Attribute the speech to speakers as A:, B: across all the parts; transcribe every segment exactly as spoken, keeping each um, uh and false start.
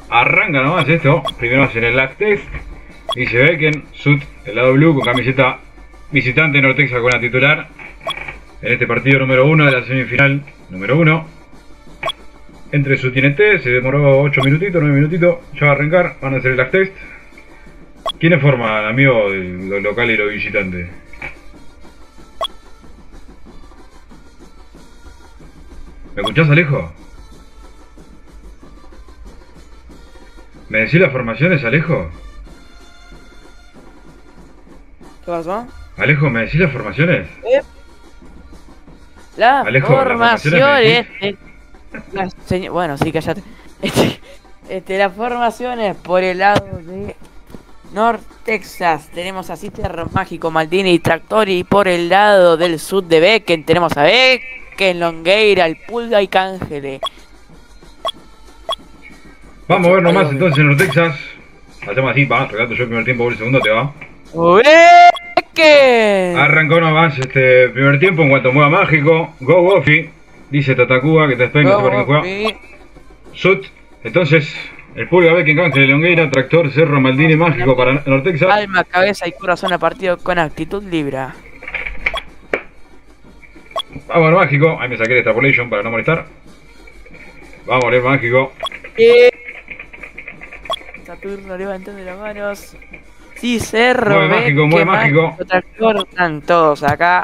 A: arranca nomás esto. Primero hacen el lag test. Dice Becken, Sud, el lado blue con camiseta visitante, Nortexa con la titular. En este partido número uno de la semifinal número uno. Entre Sud y N T, se demoró ocho minutitos, nueve minutitos. Ya va a arrancar, van a hacer el lag test. ¿Quiénes forman, amigo, los locales y los visitantes? ¿Me escuchás, Alejo? ¿Me decís las formaciones, Alejo?
B: ¿Qué pasó?
A: Alejo, ¿me decís las formaciones?
B: ¿Eh? Las
A: Alejo,
B: formaciones...
A: ¿las formaciones
B: eh, las señ- bueno, sí, cállate. Este, este, las formaciones por el lado de North Texas. Tenemos a Cister, Mágico, Maldini y Tractor. Y por el lado del Sud de Becken tenemos a Becken, Longueira, el Pulga y Cángele.
A: Vamos a ver nomás entonces en North Texas. Hacemos así, va, regato yo el primer tiempo, por el segundo te va.
B: Becken.
A: Arrancó nomás este primer tiempo en cuanto mueva Mágico. Go Goffy, dice Tatacuba que te despegue, no sé por qué juega. Sud, entonces, el Pulga, Becken, Cángel, Longueira, Tractor, Cerro, Maldini, Mágico para North Texas.
B: Alma, cabeza y corazón a partido con actitud Libra.
A: Vamos, Mágico, ahí me saqué el extrapolation para no molestar. Vamos, a leer Mágico.
B: Eh. Saturno levantando las manos. Sí, Cerro,
A: Mueve Mágico, mueve Mágico.
B: Tractor, están todos acá.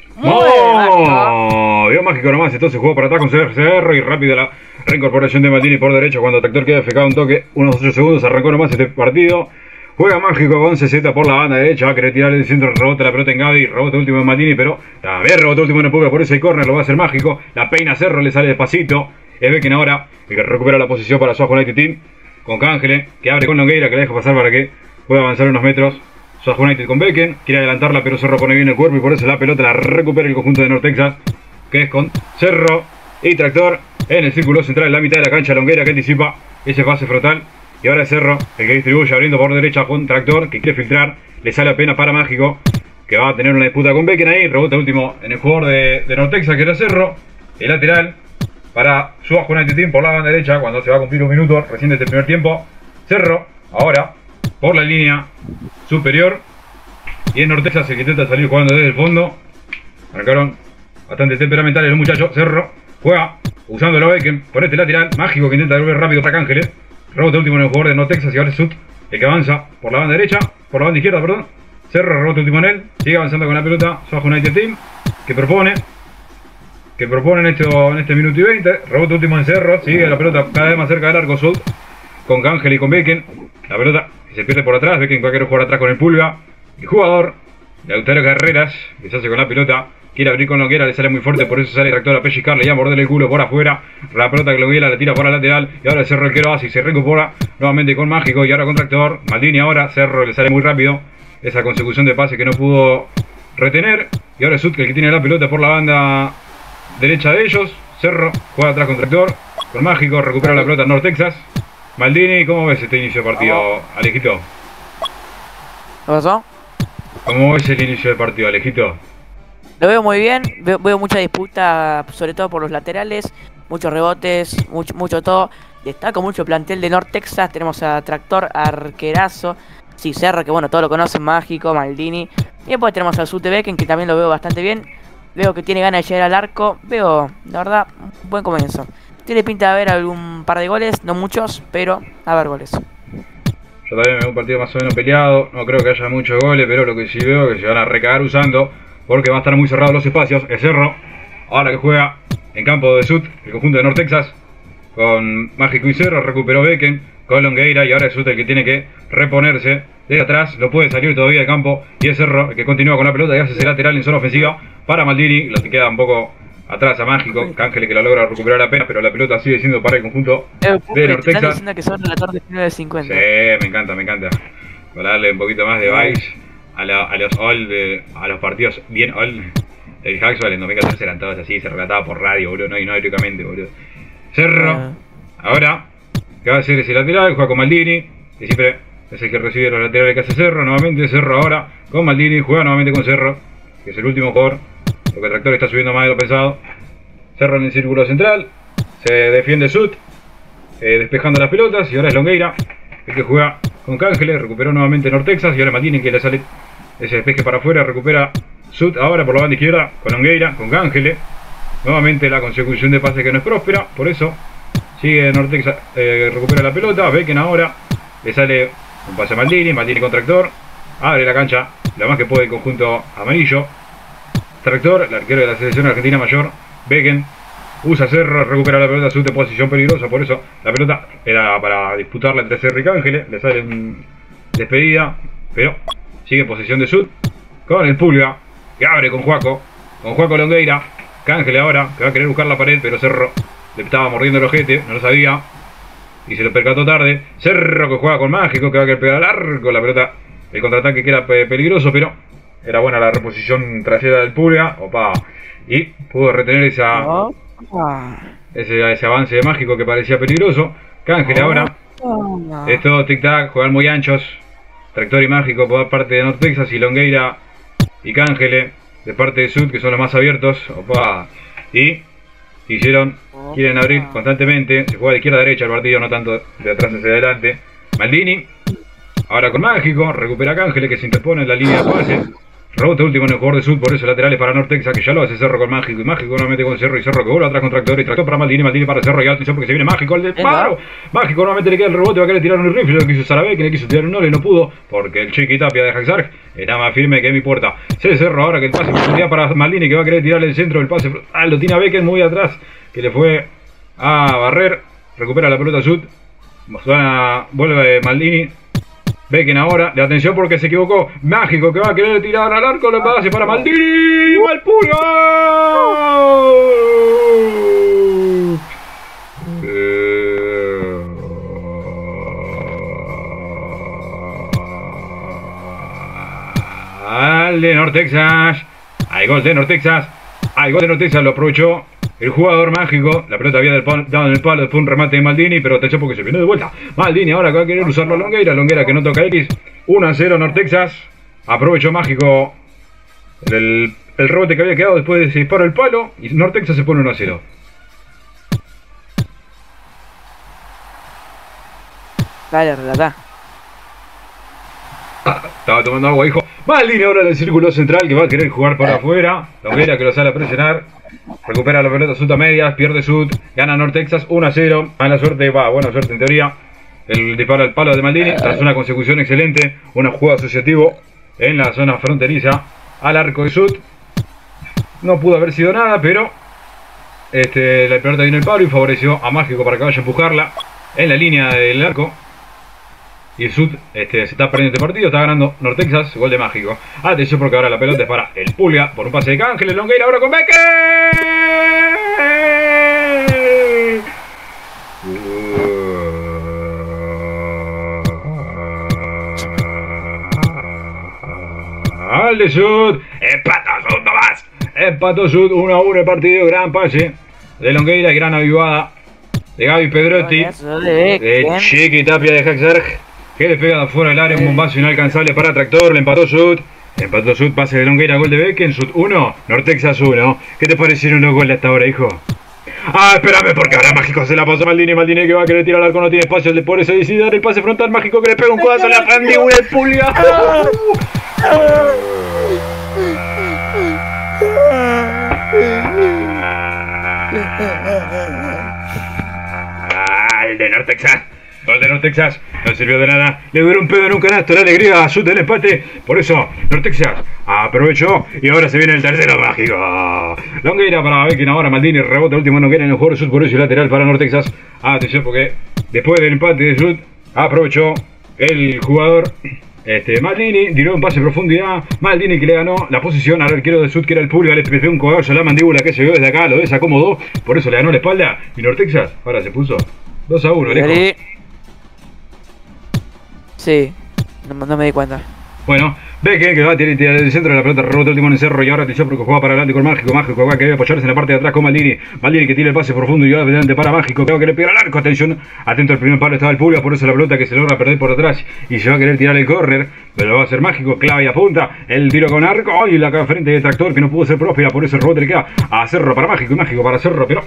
A: ¡Oh! Vio Mágico nomás, entonces jugó para atrás con Cerro y rápido la reincorporación de Maldini por derecha cuando Tractor queda fecado un toque, unos ocho segundos, arrancó nomás este partido. Juega Mágico con C Z por la banda derecha, va a querer tirar el centro, rebota la pelota en Gaby, rebota último en Maldini, pero también rebota último en el Pulga, por eso hay córner, lo va a hacer Mágico. La peina Cerro, le sale despacito. Es Becken ahora, el que recupera la posición para Suazo United Team, con Cángele, que abre con Longueira, que la deja pasar para que pueda avanzar unos metros. Suazo United con Becken, quiere adelantarla, pero Cerro pone bien el cuerpo y por eso la pelota la recupera el conjunto de North Texas, que es con Cerro y Tractor en el círculo central, en la mitad de la cancha. Longueira que anticipa ese pase frontal. Y ahora es Cerro el que distribuye, abriendo por derecha con Tractor, que quiere filtrar. Le sale apenas para Mágico, que va a tener una disputa con Becken ahí. Rebota último en el jugador de, de North Texas, que era Cerro. El lateral para Suazo United Team por la banda derecha, cuando se va a cumplir un minuto recién de este primer tiempo. Cerro, ahora, por la línea superior. Y en North Texas el que intenta salir jugando desde el fondo. Marcaron bastante temperamentales los muchachos. Cerro juega usando la Becken por este lateral. Mágico que intenta devolver rápido para Cángele. Rebota último en el jugador de North Texas y ahora es Sud el que avanza por la banda derecha, por la banda izquierda, perdón. Cerro rebota último en él, sigue avanzando con la pelota. Suazo United Team, que propone, que propone en, esto, en este minuto y veinte. Rebota último en Cerro, sigue la pelota cada vez más cerca del arco. Sud con Cángel y con Becken. La pelota que se pierde por atrás, Becken va a querer jugar atrás con el Pulga. El jugador de Lautaro Carreras, que se hace con la pelota, quiere abrir con Longueira, le sale muy fuerte, por eso sale Tractor a pellizcarle y a morderle el culo por afuera. La pelota que Longueira la tira para la lateral y ahora Cerro el que lo hace y se recupera nuevamente con Mágico y ahora con Tractor. Maldini ahora, Cerro le sale muy rápido esa consecución de pase que no pudo retener. Y ahora es Sud el que tiene la pelota por la banda derecha de ellos. Cerro juega atrás con Tractor, con Mágico, recupera la pelota North Texas. Maldini, ¿cómo ves este inicio de partido, Alejito?
B: ¿Qué pasó?
A: ¿Cómo ves el inicio del partido, Alejito?
B: Lo veo muy bien, veo, veo mucha disputa, sobre todo por los laterales, muchos rebotes, mucho, mucho todo. Destaco mucho el plantel de North Texas, tenemos a Tractor, Arquerazo, sí, Cerro, que bueno, todos lo conocen, Mágico, Maldini. Y después tenemos al Sud de Becken, que también lo veo bastante bien. Veo que tiene ganas de llegar al arco, veo, la verdad, un buen comienzo. Tiene pinta de haber algún par de goles, no muchos, pero a haber goles.
A: Yo también me veo un partido más o menos peleado, no creo que haya muchos goles, pero lo que sí veo es que se van a recagar usando, porque van a estar muy cerrados los espacios. El Cerro, ahora que juega en campo de Sud, el conjunto de North Texas, con Mágico y Cerro, recuperó Becken, con Longueira, y ahora es Sud el que tiene que reponerse desde atrás, lo puede salir todavía de campo, y es Cerro el que continúa con la pelota y hace ese lateral en zona ofensiva para Maldini, lo que queda un poco atrás a Mágico, Cángel que la logra recuperar apenas, pero la pelota sigue siendo para el conjunto
B: eh,
A: de North Texas.
B: Están diciendo que son relator de nueve cincuenta.
A: Sí, me encanta, me encanta. Para darle un poquito más de vibe a, la, a los all de, a los partidos bien all del Haxwell. En dos mil catorce eran todos así, se relataba por radio, boludo, no, y no teóricamente, boludo. Cerro, uh. ahora, que va a hacer ese lateral, juega con Maldini, que siempre es el que recibe los laterales que hace Cerro. Nuevamente Cerro ahora con Maldini, juega nuevamente con Cerro, que es el último jugador, porque el Tractor está subiendo más de lo pensado. Cerro en el círculo central, se defiende Sud, eh, despejando las pelotas. Y ahora es Longueira el que juega con Cángeles. Recuperó nuevamente Nortexas. Y ahora Maldini que le sale ese despeje para afuera. Recupera Sud ahora por la banda izquierda con Longueira, con Cángeles. Nuevamente la consecución de pases que no es próspera. Por eso sigue Nortexas, eh, recupera la pelota. Becken ahora. Le sale un pase a Maldini. Maldini con Tractor. Abre la cancha lo más que puede el conjunto amarillo. Tractor, el arquero de la selección argentina mayor. Becken usa Cerro, recupera la pelota, Sud de posición peligrosa. Por eso la pelota era para disputarla entre Cerro y Cángeles. Le sale un despedida, pero sigue en posición de Sud con el Pulga, que abre con Juaco, con Juaco Longueira. Cángeles ahora, que va a querer buscar la pared, pero Cerro le estaba mordiendo el ojete, no lo sabía y se lo percató tarde. Cerro que juega con Mágico, que va a querer pegar al arco. La pelota, el contraataque que era peligroso, pero era buena la reposición trasera del Pulga. Opa, y pudo retener esa, ese, ese avance de Mágico que parecía peligroso. Cángeles ahora, es todo tic-tac, juegan muy anchos. Tractor y Mágico por parte de Nortexas y Longueira y Cángeles de parte de Sud, que son los más abiertos. Opa, y hicieron, quieren abrir constantemente. Se juega de izquierda a derecha el partido, no tanto de atrás hacia adelante. Maldini ahora con Mágico, recupera Cángeles que se interpone en la línea de pase. Rebote último en el jugador de Sud, por eso laterales para Nortexas, que ya lo hace Cerro con Mágico. Y Mágico nuevamente con Cerro, y Cerro que vuelve atrás con Tractor. Y Tractor para Maldini, Maldini para Cerro. Y atención porque se viene Mágico, el disparo. Mágico nuevamente le queda el rebote, va a querer tirar un rifle. Lo quiso Sarabé, que le quiso tirar un ole y no pudo, porque el Chiqui Tapia de Haxark era más firme que mi puerta. Se Cerro ahora que el pase profundidad para Maldini, que va a querer tirarle el centro del pase. Ah, lo tiene a Becken muy atrás, que le fue a barrer. Recupera la pelota Sud. Vuelve Maldini. Becken ahora, de atención porque se equivocó. Mágico que va a querer tirar al arco, le pase para Maldini. ¡Va el Pulga! Al de Nortexas. Hay gol de Nortexas. Hay gol de Nortexas, lo aprovechó el jugador Mágico. La pelota había dado en el palo, después un remate de Maldini, pero atención porque se viene de vuelta. Maldini ahora que va a querer usarlo a Longueira. Longueira que no toca X. uno a cero Nortexas. Aprovechó Mágico el, el rebote que había quedado después de ese disparo al palo. Y Nortexas se pone uno a cero.
B: Dale, relata.
A: Ah, estaba tomando agua, hijo. Maldini ahora en el círculo central, que va a querer jugar por afuera. Longueira que lo sale a presionar. Recupera la pelota Sud a medias, pierde Sud, gana Nortexas uno a cero. Mala suerte, va, buena suerte en teoría. El disparo al palo de Maldini, tras una consecución excelente. Un juego asociativo en la zona fronteriza al arco de Sud. No pudo haber sido nada, pero este, la pelota vino el palo y favoreció a Mágico para que vaya a empujarla en la línea del arco. Y Sud este, se está perdiendo este partido, está ganando Nortexas, gol de Mágico. Atención porque ahora la pelota es para el Pulga por un pase de Cángeles. Longueira ahora con Becken. Al de Sud, empató Sud nomás. Empató Sud uno a uno el partido, gran pase de Longueira y gran avivada de Gaby Pedrotti. De Chiqui Tapia de Haxark, que le pega de afuera del área, un bombazo inalcanzable para Tractor. Le empató Sud. Empató Sud, pase de Longueira, gol de Becken. Sud uno, Nortexas uno. ¿Qué te parecieron los goles hasta ahora, hijo? Ah, espérame, porque ahora Mágico se la pasó a Maldini. Maldini que va a querer tirar al arco, no tiene espacio. El de por eso decide dar el pase frontal. Mágico que le pega un codazo en la mandíbula del Pulga. El de Nortexas. Gol de Nortexas, no sirvió de nada. Le duró un pedo en un canasto, la alegría a Sud del empate. Por eso, Nortexas aprovechó y ahora se viene el tercero Mágico. Longueira para Becken ahora, Maldini, rebote último Longueira en el jugador de Sud, por eso lateral para Nortexas. Atención porque después del empate de Sud, aprovechó el jugador este, Maldini, tiró un pase de profundidad. Maldini que le ganó la posición al arquero de Sud, que era el Pulga. Le pegó un codazo a la mandíbula que se vio desde acá, lo desacomodó, por eso le ganó la espalda. Y Nortexas ahora se puso dos a uno, lejos.
B: Sí, no, no me di cuenta.
A: Bueno, Becken que va a tirar del centro de la pelota, rebote último en el Cerro y ahora atención porque juega para adelante con Mágico. Mágico va a querer apoyarse en la parte de atrás con Maldini. Maldini que tira el pase profundo y ahora adelante para Mágico, que va a querer pegar al arco. Atención, atento al primer palo, estaba el Pulga, por eso la pelota que se logra perder por atrás y se va a querer tirar el córner, pero lo va a hacer Mágico, clava y apunta. El tiro con arco y la frente de Tractor que no pudo ser próspera, por eso el rebote le queda a Cerro para Mágico y Mágico para Cerro, pero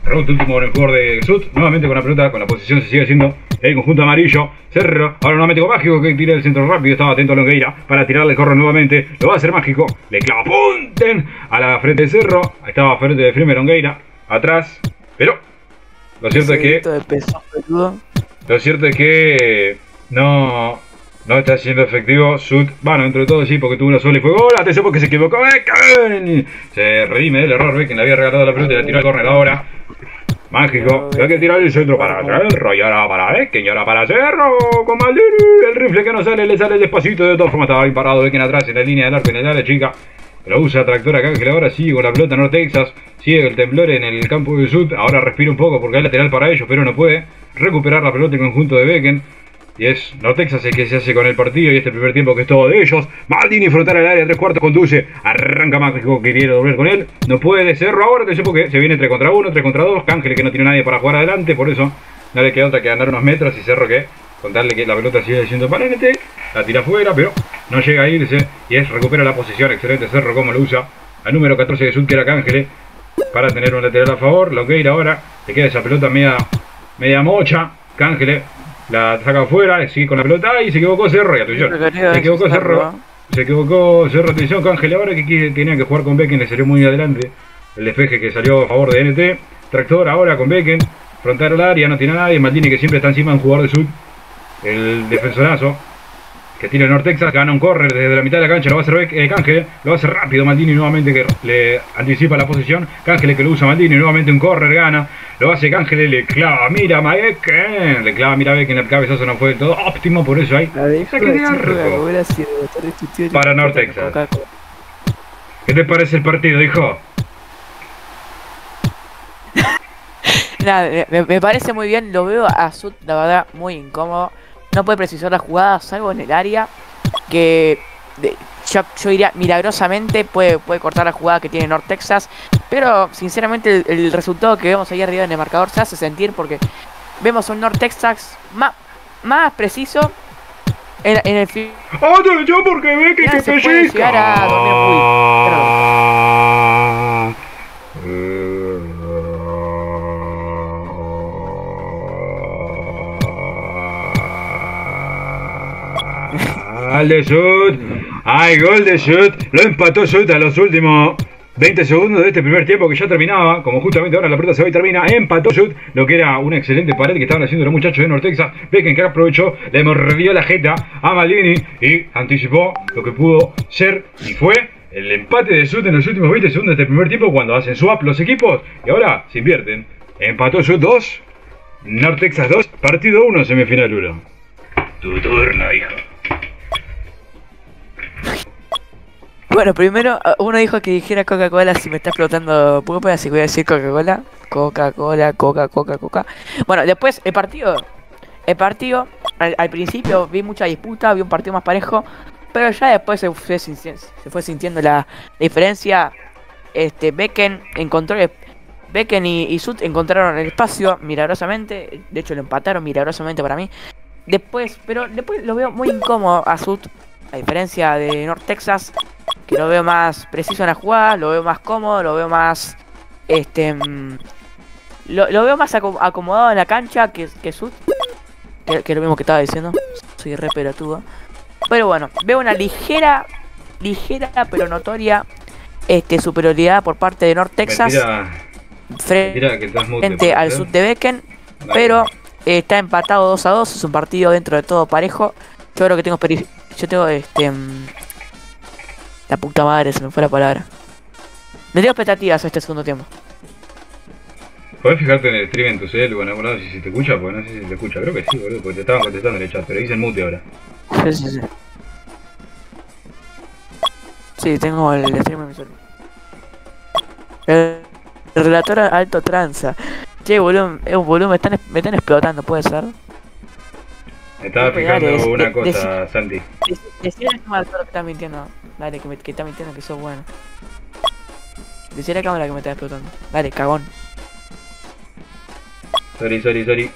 A: Rebote último en el jugador de Sud. Nuevamente con la pelota, con la posición se sigue haciendo el conjunto amarillo. Cerro, ahora nuevamente con Mágico que tira el centro rápido. Estaba atento a Longueira para tirarle el corre nuevamente. Lo va a hacer Mágico. Le clava punten a la frente de Cerro. Ahí estaba frente de firme Longueira. Atrás. Pero lo cierto es que.
B: De peso,
A: lo cierto es que no. No está siendo efectivo Sud. Bueno, dentro de todo sí, porque tuvo una sola y fue gol. Atención porque se equivocó Becken. Se redime del error. Becken le había regalado la pelota y la tiró al córner ahora. Mágico. Hay que tirar el centro para Cerro. Y ahora para Becken. Y ahora para Cerro. Con Maldini. El rifle que no sale, le sale despacito. De todas formas estaba bien parado Becken atrás en la línea del arco en el área chica. Lo usa Tractor acá, que ahora sigue con la pelota North Texas. Sigue el temblor en el campo del Sud. Ahora respira un poco porque hay lateral para ellos, pero no puede recuperar la pelota en conjunto de Becken. Y es North Texas el que se hace con el partido. Y este primer tiempo que es todo de ellos. Maldini frontal al área, tres cuartos, conduce. Arranca Mágico que quiere doblar con él. No puede Cerro ahora, atención porque se viene tres contra uno, tres contra dos. Cángeles que no tiene nadie para jugar adelante. Por eso no le queda otra que andar unos metros. Y Cerro que contarle que la pelota sigue siendo para N T. La tira afuera, pero no llega a irse. Y es recupera la posición. Excelente Cerro como lo usa. Al número catorce de Sud que era Cángeles. Para tener un lateral a favor. Longueira ahora. Le queda esa pelota media, media mocha. Cángeles. La saca afuera, sigue con la pelota y se equivocó Cerro y atención. Se equivocó Cerro. Se equivocó Cerro, atención, Cángel ahora que tenía que jugar con Becken, le salió muy adelante. El despeje que salió a favor de N T. Tractor ahora con Becken. Frontal al área, no tiene a nadie. Maldini que siempre está encima de un jugador de Sud. El defensorazo que tira el North Texas, gana un correr desde la mitad de la cancha, lo va a hacer Beck, eh, Cángel, lo va a hacer rápido Maldini nuevamente que le anticipa la posición. Cángel que lo usa Maldini, nuevamente un correr, gana. Lo hace Cángel, le clava, mira Becken, le clava, mira Becken, el cabezazo no fue del todo óptimo, por eso hay saque de arco para North Texas. ¿Qué te parece el partido, hijo?
B: Nada, me, me parece muy bien, lo veo a Sud, la verdad, muy incómodo. No puede precisar las jugadas, salvo en el área, que de, yo, yo diría milagrosamente puede, puede cortar la jugada que tiene North Texas. Pero sinceramente el, el resultado que vemos ahí arriba en el marcador se hace sentir porque vemos un North Texas más, más preciso en, en el fin.
A: ¡Oh, yo porque ve que, que
B: se puede llegar a dormir muy,
A: Gol de Sud, ay, gol de Sud, lo empató Sud a los últimos veinte segundos de este primer tiempo que ya terminaba, como justamente ahora la pelota se va y termina, empató Sud, lo que era una excelente pared que estaban haciendo los muchachos de North Texas. Becken que aprovechó, le mordió la jeta a Maldini y anticipó lo que pudo ser y fue el empate de Sud en los últimos veinte segundos de este primer tiempo cuando hacen swap los equipos y ahora se invierten. Empató Sud dos, North Texas dos, partido uno, semifinal uno. Tu turno, hijo.
B: Bueno, primero uno dijo que dijera Coca-Cola si me está explotando pupa, así que voy a decir Coca-Cola. Coca-Cola, Coca, Coca, Coca. Bueno, después el partido. El partido, al, al principio vi mucha disputa, vi un partido más parejo, pero ya después se fue, se fue sintiendo la, la diferencia. Este, Becken encontró el, Becken y, y Sud encontraron el espacio milagrosamente, de hecho lo empataron milagrosamente para mí. Después, pero después lo veo muy incómodo a Sud, a diferencia de North Texas, que lo veo más preciso en la jugada, lo veo más cómodo, lo veo más, este, mmm, lo, lo veo más acomodado en la cancha que, que Sud, que, que es lo mismo que estaba diciendo, soy re pelotudo. Pero bueno, veo una ligera, ligera pero notoria, este, superioridad por parte de North Texas frente al Sud de Becken, vale. Pero eh, está empatado dos a dos, es un partido dentro de todo parejo. Yo creo que tengo yo tengo este um, la puta madre, se me fue la palabra. Me tengo expectativas a este segundo tiempo.
A: Podés fijarte en el stream en tu cel o en algún lado si, si te escucha, porque no sé si te escucha, creo que sí, boludo, porque te estaban contestando en el chat, pero dicen mute ahora.
B: Sí, sí, sí. Sí, tengo el stream en mi cel. El, el relator alto tranza. Che, boludo, eh, boludo, me están, me están explotando, ¿puede ser?
A: Me estaba fijando es, una de, cosa, de, Santi.
B: Decir a la cámara que está mintiendo. Dale, que, me, que está mintiendo que sos bueno. Decir a la cámara que me está explotando. Dale, cagón.
A: Sorry, sorry, sorry.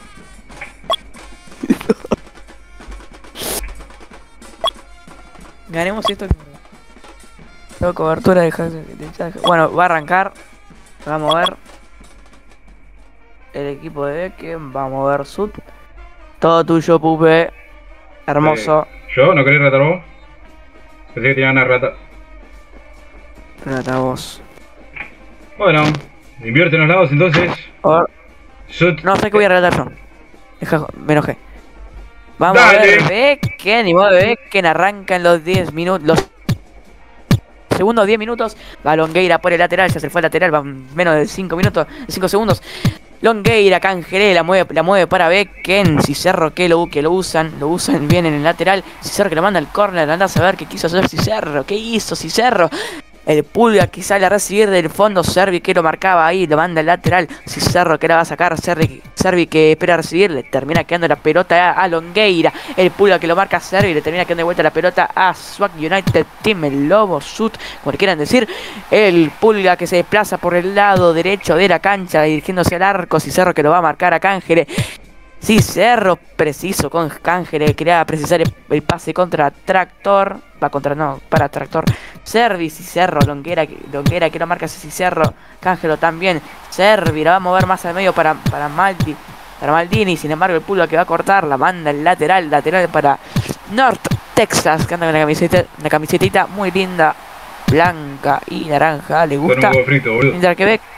B: Ganemos esto. Tengo cobertura de... Bueno, va a arrancar. Se va a mover. el equipo de Becken. Vamos a ver Sud. Todo tuyo, Pupe. Hermoso.
A: Eh, ¿Yo? ¿No querés retar vos? Pensé que tenía una rata.
B: Rata vos.
A: Bueno, invierte en los lados entonces.
B: A ver.
A: Sud.
B: No sé qué voy a relatar yo. Deja, me enojé. Vamos
A: Dale.
B: a ver Becken. Y mueve Becken. Arranca en los diez minutos. Los segundos diez minutos. Va Longueira por el lateral. Ya se fue al lateral. Va menos de cinco minutos. cinco segundos. Longueira, Cangeré, la mueve, la mueve para Becken. Cicerro que lo, que lo usan. Lo usan bien en el lateral. Cicerro que lo manda al córner. Anda a saber qué quiso hacer Cicerro. ¿Qué hizo Cicerro? El Pulga que sale a recibir del fondo. Servi que lo marcaba ahí, lo manda al lateral. Cicerro que la va a sacar. Servi, Servi que espera a recibir. Le termina quedando la pelota a, a Longueira. El Pulga que lo marca a Servi. Le termina quedando de vuelta la pelota a Swag United Team. El Lobo Sud, como le quieran decir. El Pulga que se desplaza por el lado derecho de la cancha, dirigiéndose al arco. Cicerro que lo va a marcar a Cángere. Cicerro preciso con Cángere. Quería precisar el, el pase contra Tractor. Va contra, no, para Tractor. Servi, Cicerro, Longuera, Longuera que lo marca Cicerro. Cángelo también. Servi, la va a mover más al medio para, para Maldi. Para Maldini, sin embargo el Pulga que va a cortar. La manda el lateral, lateral para North Texas. Que anda con una camiseta, una camisetita muy linda. Blanca y naranja. Le gusta.
A: Con un huevo frito, boludo.
B: Mientras que ve.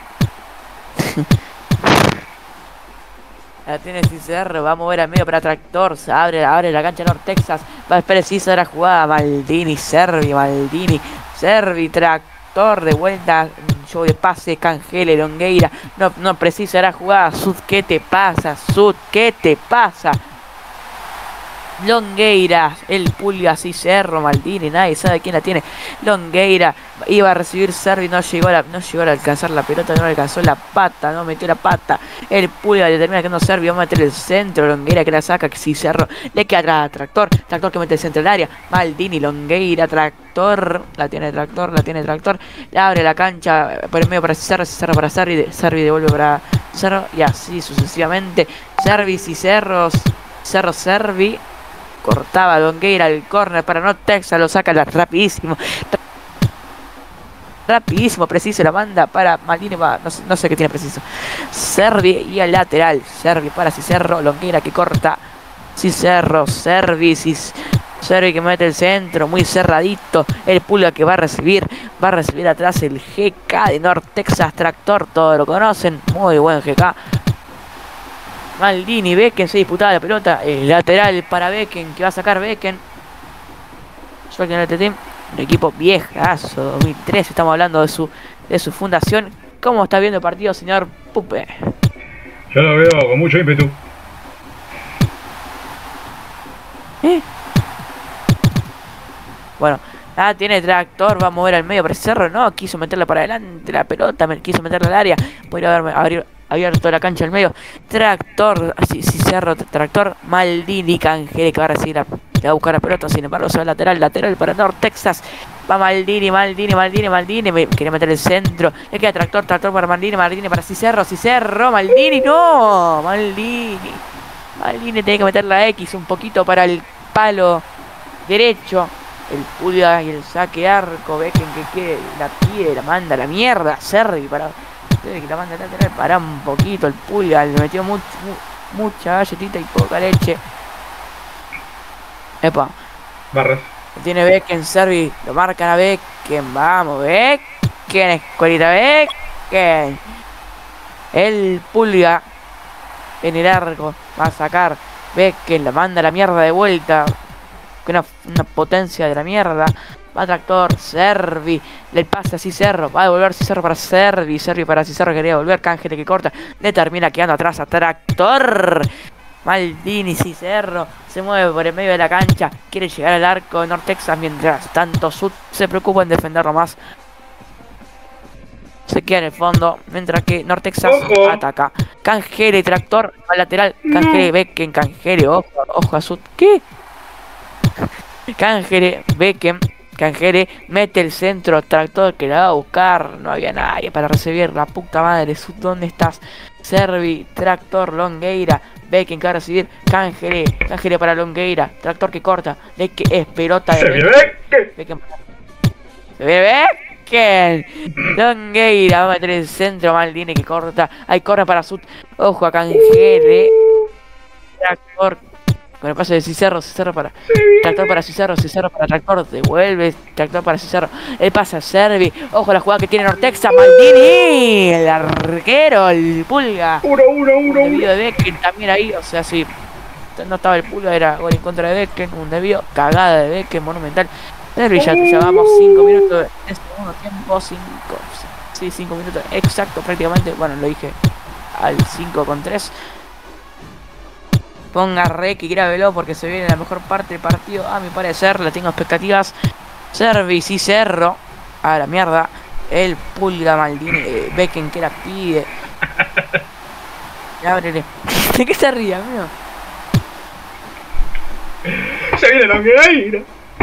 B: La tiene Cicerro, va a mover al medio para Tractor, se abre, abre la cancha North Texas, va a precisar la jugada, Maldini, Servi, Maldini, Servi, Tractor, de vuelta, show de pase, Cangele, Longueira, no, no precisa la jugada, Sud, ¿qué te pasa? Sud, ¿qué te pasa? Longueira, el Pulga, Cicerro, Maldini, nadie sabe quién la tiene. Longueira iba a recibir Servi, no llegó a la, no llegó a alcanzar la pelota, no alcanzó la pata, no metió la pata. El Pulga le termina quedando Servi, va a meter el centro, Longueira que la saca, Cicerro le queda atrás a Tractor, Tractor que mete el centro del área, Maldini, Longueira, Tractor, la tiene Tractor, la tiene Tractor, le abre la cancha por el medio para Cicerro, Cicerro para Servi, Servi devuelve para Cicerro y así sucesivamente. Servi, Cicerro, Cerro, Servi. Cortaba Longueira el córner para North Texas, lo saca la, rapidísimo. Rapidísimo, preciso, la manda para Maldini, va, no, no sé qué tiene preciso. Servi y al lateral. Servi para Cicerro, Longueira que corta. Cicerro, Servi, Servi que mete el centro, muy cerradito. El Pulga que va a recibir, va a recibir atrás el G K de North Texas Tractor, todos lo conocen, muy buen G K. Maldini, Becken se disputaba la pelota, el lateral para Becken, que va a sacar Becken. Swag United Team, un equipo viejazo, dos mil tres, estamos hablando de su de su fundación. ¿Cómo está viendo el partido, señor Pupe?
A: Yo lo veo con mucho ímpetu.
B: ¿Eh? Bueno, ah, tiene Tractor, va a mover al medio para Cerro, no, quiso meterla para adelante la pelota, me quiso meterla al área, podría haberme abrir abierto la cancha al medio. Tractor, sí, sí, Cerro, Tractor, Maldini, Cangere que va a recibir la, va a buscar la pelota, sin embargo se va al lateral, lateral para North Texas. Va Maldini, Maldini, Maldini, Maldini, me quería meter el centro, le queda Tractor, Tractor para Maldini, Maldini para Cicerro, Cicerro, Maldini, no, Maldini, Maldini tiene que meter la X un poquito para el palo derecho. El Pulga y el saque arco, Becken que quede, la pide, la manda a la mierda, Servi para que la manda lateral, para un poquito el Pulga, le metió much, mu, mucha galletita y poca leche. Epa.
A: Barras.
B: Tiene Becken, Servi, lo marcan a Becken, vamos, Becken, escuelita Becken. El Pulga en el arco va a sacar Becken, la manda a la mierda de vuelta. Con una, una potencia de la mierda. Va Tractor, Servi, le pasa a Cicerro, va a devolver Cicerro para Servi, Servi para Cicerro, quería volver, Cángele que corta, le termina quedando atrás a Tractor. Maldini, Cicerro, se mueve por el medio de la cancha, quiere llegar al arco de North Texas, mientras tanto Sud se preocupa en defenderlo más. Se queda en el fondo, mientras que North Texas
A: ¡Ojo!
B: Ataca. Cángele, Tractor, al lateral, Cángele, Becken, Cángele, ojo, ojo a Sud, ¿qué? Cángere, Becken, Cángere, mete el centro, Tractor que la va a buscar, no había nadie para recibir, la puta madre, Sud, ¿dónde estás? Servi, Tractor, Longueira, Becken que va a recibir, Cángere, Cángere para Longueira, Tractor que corta, de que es pelota de
A: Se viene
B: Becken.
A: Becken.
B: Becken. Se viene Becken. Longueira va a meter el centro. Maldini que corta. Ahí corre para Sut. Ojo a Cangele. Tractor. Con el pase de Cizarro. Cizarro para. Tractor para Cizarro. Cizarro para Tractor. Devuelve. Tractor para Cizarro. El pase a Servi. Ojo a la jugada que tiene Nortexa. Maldini. El arquero. El Pulga.
A: Uno, uno, uno.
B: Un desvío de Becken también ahí. O sea, si no estaba el Pulga, era gol en contra de Becken. Un desvío. Cagada de Becken. Monumental. Servi, ya llevamos cinco minutos de segundo tiempo. cinco. Sí, cinco minutos. Exacto, prácticamente. Bueno, lo dije al cinco con tres. Ponga re que grábelo porque se viene la mejor parte del partido. A mi parecer, le tengo expectativas. Servi, sí, Cerro. A la mierda. El Pulga Maldini. Eh, Becken que la pide. Ábrele. ¿De qué se ríe, amigo?
A: Se viene Longueira.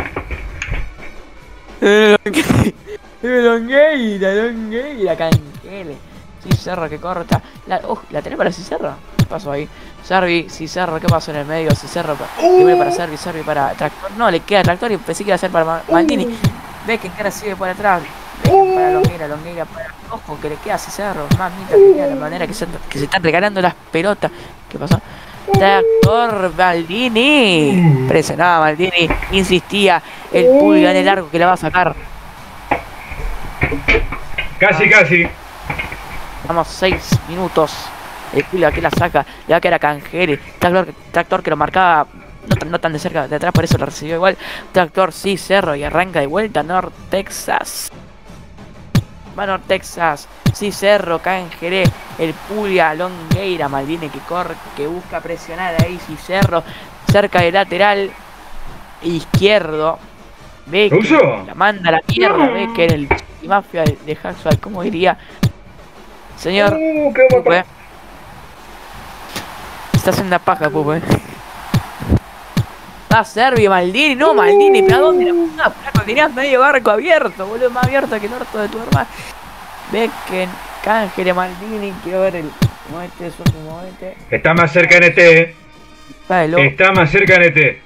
B: Longueira, Longueira, Cangele. Sí, Cerro que corta. La, uh, ¿la tenés para Cicerro? ¿Qué pasó ahí? Servi, Cicerro, ¿qué pasó en el medio? Cicerro, que vuelve para Servi, Servi para Tractor. No, le queda Tractor y pensé que iba a ser para Maldini. Ve que cara sigue por atrás. Becken para Longueira, Longueira para. Ojo, que le queda Cicerro. Mamita, que queda la manera que se, que se están regalando las pelotas. ¿Qué pasó? Tractor, Maldini. Presionaba Maldini, insistía. El Pulga en el largo que la va a sacar.
A: Casi, casi.
B: Vamos, seis minutos. El Pulga que la saca. Le va a quedar a Cangele. Tractor, Tractor que lo marcaba no tan, no tan de cerca de atrás, por eso lo recibió igual. Tractor, sí, Cerro y arranca de vuelta. North Texas. Va North Texas. Sí, Cerro, Cangele. El Pulga, Longueira, Maldini que corre, que busca presionar ahí. Sí, Cerro. Cerca del lateral izquierdo. Becken la manda a la tierra. Becken, el mafia de Haxwell, ¿cómo diría? Señor
A: Uh, qué
B: Pupe. Está haciendo una paja, Pupe. Va Servi, Maldini, no, Maldini, ¿pero a dónde la puta? Flaco, tenías medio barco abierto, boludo, más abierto que el orto de tu hermano. Becken, Cangele, Maldini, quiero ver el movete, su movete.
A: Está más cerca en E T. Está más cerca en E T.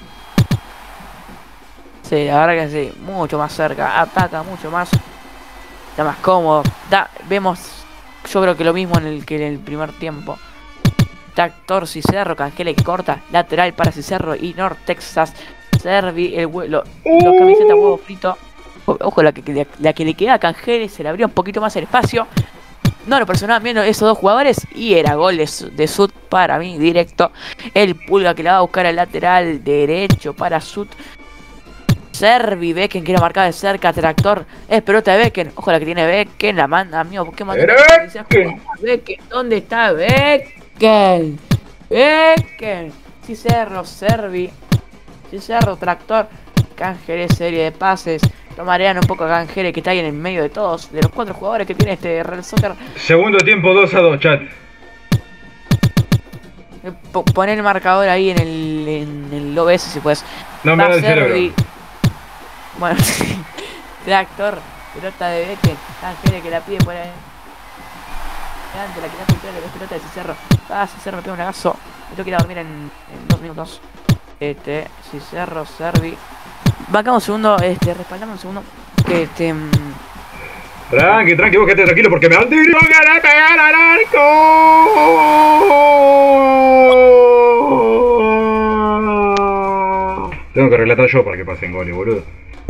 B: Sí, la verdad que sí, mucho más cerca, ataca mucho más. Está más cómodo. Da, vemos, yo creo que lo mismo en el que en el primer tiempo. Tractor, Cicerro, Cangele que corta, lateral para Cicerro y North Texas. Servi, el vuelo, uh. los camisetas huevo frito. Ojo, la que, la, la que le queda a Cangele se le abrió un poquito más el espacio. No lo presionaban bien esos dos jugadores y era gol de, de Sud para mí, directo. El Pulga que la va a buscar al lateral derecho para Sud. Servi, Becken que era marcada de cerca, Tractor, es pelota de Becken, ojo la que tiene Becken, la manda, amigo, ¿por qué manda? Becken. Becken, ¿dónde está Becken? Becken, sí, Cerro, Servi, sí, Cerro, Tractor, Cangele, serie de pases, lo marean un poco a Cangele que está ahí en el medio de todos, de los cuatro jugadores que tiene este Real Soccer.
A: Segundo tiempo dos a dos, chat.
B: Poner el marcador ahí en el, en el O B S si puedes.
A: No me da el cerebro.
B: Bueno, sí. Tractor, pelota de Becken, Cangele que la pide por ahí. Adelante, la que la pide, la pelota de Cicerro. Ah, Cicerro me pega un lagazo. Me tengo que ir a dormir en, en dos minutos. Este, Cicerro, Servi. Bancamos un segundo, este, respaldamos un segundo. Que este.
A: Tranqui, tranqui, vos quedate tranquilo porque me van a pegar al arco. Tengo que relatar yo para que pasen goles, boludo.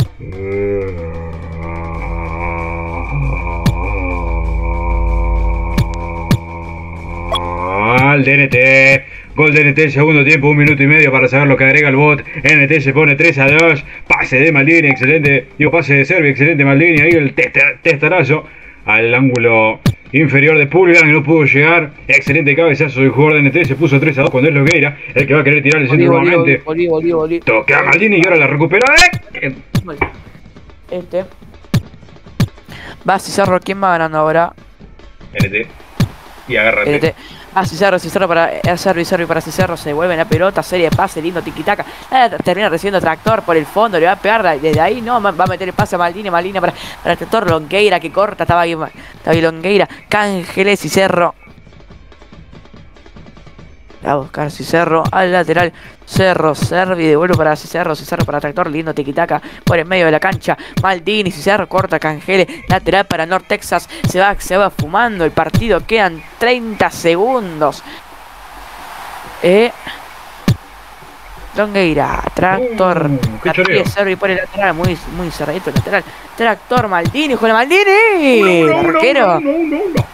A: Al D N T, gol de N T, segundo tiempo, un minuto y medio para saber lo que agrega el bot. N T se pone tres a dos, pase de Maldini, excelente, digo pase de Servi, excelente Maldini, ahí el testarazo al ángulo inferior de Pulga, que no pudo llegar, excelente cabezazo del jugador de N T, se puso tres a dos cuando es Longueira, el que va a querer tirar el centro nuevamente. Toca a Maldini y ahora la recupera de...
B: Este va Cicerro, ¿quién va ganando ahora?
A: N T. Y agárrate.
B: N T. Ah, Cicerro, Cicerro para Servi, Servi para Cicerro, se devuelve la pelota, serie de pase, lindo tiquitaca. Ah, termina recibiendo Tractor por el fondo, le va a pegar desde ahí, no, va a meter el pase a Maldini, Maldini para, para Tractor, Longueira que corta, estaba bien, estaba bien Longueira, Cangele, Cicerro. A buscar Cicerro al lateral. Cerro, Servi, devuelve para Cicerro. Cicerro para Tractor, lindo tiquitaca por en medio de la cancha. Maldini, Cicerro corta, Cangele. Lateral para North Texas. Se va, se va fumando el partido. Quedan treinta segundos. Eh. Longueira, Tractor.
A: Uh,
B: Servi por el lateral. Muy, muy cerradito el lateral. Tractor, Maldini, con Maldini.
A: No, no,
B: arquero.
A: no, no, no, no.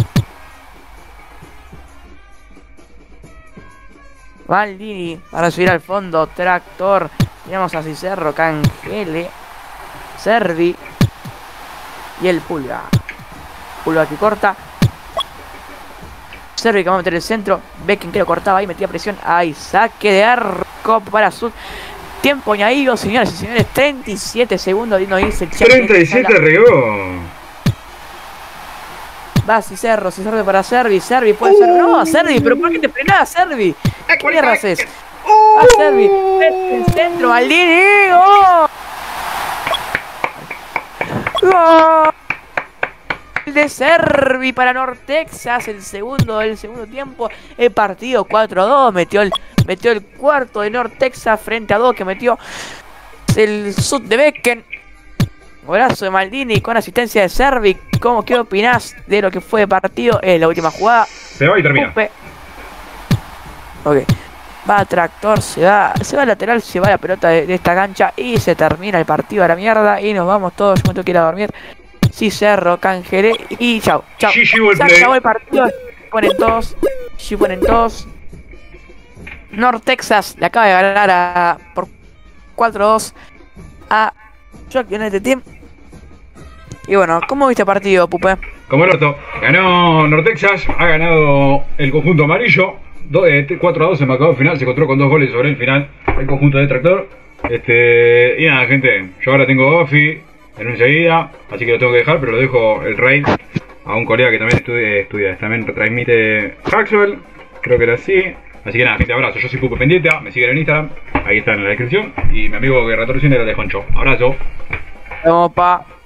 B: Maldini para subir al fondo. Tractor. Tenemos a Cicerro, Cangele, Servi y el Pulga. Pulga que corta. Servi que va a meter el centro. Becken que lo cortaba ahí, metía presión. Ahí, saque de arco para Sud. Tiempo añadido, señoras y señores. treinta y siete segundos. No dice el chat.
A: treinta y siete regó.
B: Va Cicerro, Cicerro para Servi. Servi puede ser. No, Servi, pero ¿por qué te frenás, Servi? ¿Qué mierda haces? Va Servi. Mete el centro, Maldini. ¡Oh! ¡Gol! De Servi para North Texas, el segundo del segundo tiempo. El partido cuatro a dos. Metió el, metió el cuarto de North Texas frente a dos que metió el Sud de Becken. Golazo de Maldini con asistencia de Servi. ¿Cómo, qué opinás de lo que fue el partido? Es la última jugada.
A: Se va y termina.
B: Upe. Ok. Va Tractor, se va, se va lateral, se va la pelota de, de esta cancha y se termina el partido a la mierda y nos vamos todos. Yo me tengo que ir a dormir. Cicerro, Cangele y chao, chao. Se acabó el partido. Ponen todos. Sí, ponen todos. North Texas le acaba de ganar a, por cuatro a dos a Shock United Team. Y bueno, ¿cómo viste el partido, Pupe?
A: Como el orto. Ganó North Texas, ha ganado el conjunto amarillo. cuatro a dos en marcador final, se encontró con dos goles sobre el final el conjunto de Tractor. Este, y nada, gente, yo ahora tengo Offi en enseguida, así que lo tengo que dejar, pero lo dejo el raid a un colega que también estudia, estudia también transmite Maxwell, creo que era así. Así que nada, gente, abrazo. Yo soy Pupe Pendiente, me siguen en Instagram, ahí está en la descripción. Y mi amigo que retorciona era de Honcho. Abrazo.
B: Vamos, pa.